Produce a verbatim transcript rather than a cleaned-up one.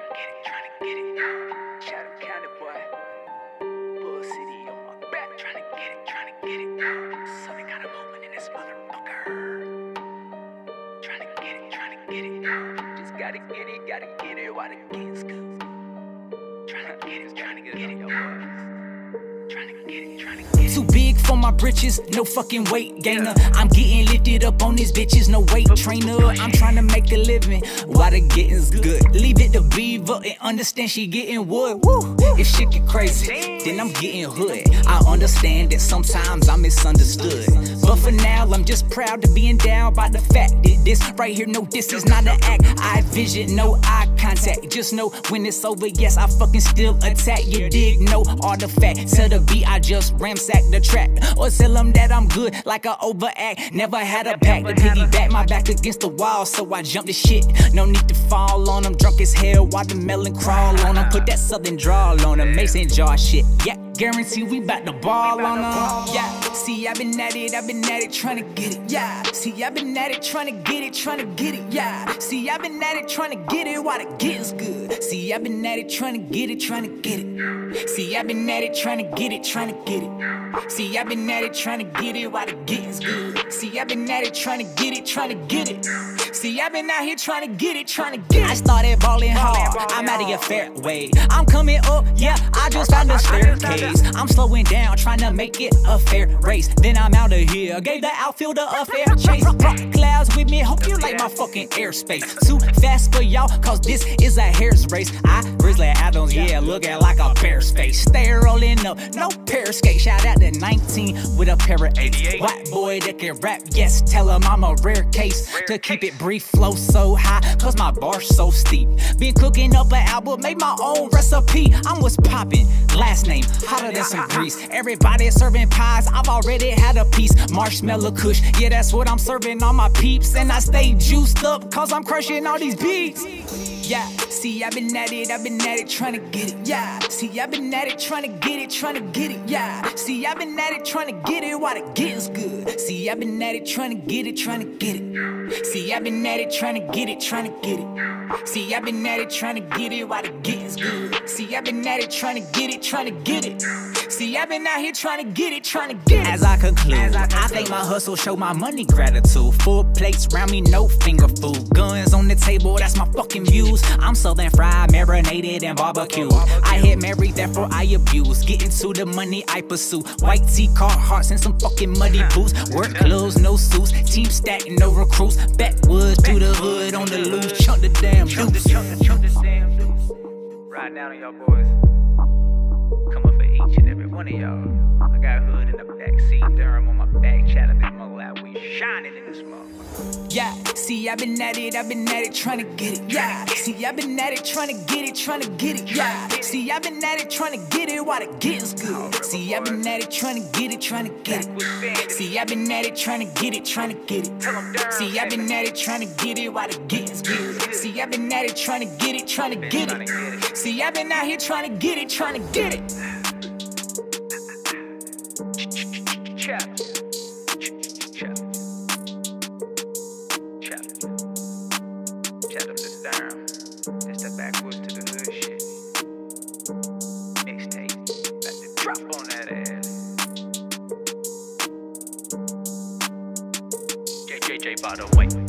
get it, tryna get it. Shout out County boy. Bull City on my back. Tryna get it, tryna get it. Something kinda moving in this motherfucker. Tryna get it, tryna get it. Just gotta get it, gotta get it while the getting's good. Tryna get it, tryna get it, yo boys. Tryna get it, tryna get it. Too big for my britches, no fucking weight gainer. I'm getting lifted up on these bitches, no weight trainer. I'm trying to make a living while the getting's good. Leave it to Beaver and understand she getting wood. Woo. If shit get crazy, then I'm getting hood. I understand that sometimes I'm misunderstood, but for now I'm just proud to be endowed by the fact that this right here, no, this is not an act. I vision, no eye contact. Just know when it's over, yes, I fucking still attack. You dig? No artifact. To the beat, I just ransack the track, or tell them that I'm good like a overact. Never had a pack to piggyback my back against the wall, so I jumped the shit. No need to fall on them, drunk as hell while the melon crawl on them. Put that southern drawl on them, mason jar shit. Yeah, guarantee we bout to ball on them. Yeah, see I been at it, I been at it tryna get it. Yeah, see I been at it tryna get it, tryna get it. Yeah, see I been at it tryna get it while the getting's good. See I been at it tryna get it, tryna get it. See I been at it tryna get it, tryna get it. See I been at it tryna get it while the getting's good. See I been at it tryna get it, tryna get it. See I been out here tryna get it, tryna get it. I started ballin' hard, I'm out of your fairway. I'm coming up, yeah, I just found the staircase. I'm slowing down, tryna make it a fair race. Then I'm out of here, gave the outfielder a fair chase. Rock clouds with me, hope you like my fucking airspace. Too fast for y'all, cause this is a hair's race. I Grizzly Adams, yeah, looking like a bear space. Stay rolling up, no pair skate. Shout out to nineteen with a pair of eights. White boy that can rap, yes, tell him I'm a rare case. To keep it brief, flow so high, cause my bar's so steep. Been cooking up an album, made my own recipe. I'm what's poppin', last name, hotter than some grease. Everybody serving pies, I've already had a piece. Marshmallow kush, yeah, that's what I'm serving all my peeps. And I stay juiced up, cause I'm crushing all these beats. Yeah, see I been at it, I been at it tryna get it. Yeah, see I been at it tryna get it, tryna get it. Yeah, see I been at it tryna get it while the getting's good. See I been at it tryna get it, tryna get it. See I been at it tryna get it, tryna get it. See I been at it tryna get it while the getting's good. See I been at it tryna get it, tryna get it. See I been out here tryna get it, tryna get it. As I conclude, As I, I think my hustle show my money gratitude. Full plates round me, no finger food. Guns on the table, that's my fucking views. I'm southern fried, marinated, and barbecue. I hit married, therefore I abuse. Getting to the money I pursue. White tee, car hearts, and some fucking muddy boots. Work clothes, no suits. Team stack, no recruits. Backwoods to the hood on the loose. Chunk the damn deuce. Chunk the damn deuce. Ride down on y'all boys. Come up for each and every one of y'all. I got hood in the back seat, Durham on my back, chat up in my lap. We shining in this motherfucker. Yeah, see I been at it, I been at it tryna get it. Yeah, see I been at it tryna get it, tryna get it. Yeah, see I been at it tryna get it while the getting's good. See I been at it tryna get it, tryna get it. See I been at it tryna get it, tryna get it. See I been at it tryna get it while the getting's good. See I been at it tryna get it, tryna get it. See I been out here tryna get it, tryna get it. Chap. Chap. Chap. Chap up the down. That's the backwoods to the hood shit. Mixtape. About to drop on that ass. J J J by the way.